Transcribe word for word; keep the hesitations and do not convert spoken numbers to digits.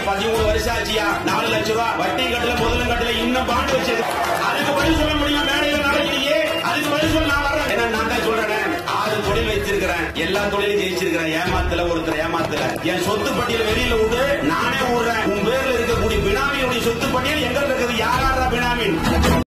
பதிமூணு வருஷம் ஆச்சியா, நாலு லட்சம் ரூபாய் வட்டி கட்டல, முதலும் கட்டல, இன்னும் பாண்டு வச்சது. அதுக்கு பதில் சொல்ல முடியும் மேடையில நாளைக்கு. அதுக்கு பதில் சொல்ல நான் வர்றேன். ஏன்னா நான் தான் சொல்றேன், ஆறு தொழில் வச்சிருக்கிறேன், எல்லா தொழிலும் ஜெயிச்சிருக்கிறேன். ஏமாத்துல ஒருத்தர் ஏமாத்துல என் சொத்து பட்டியல வெளியில விட்டு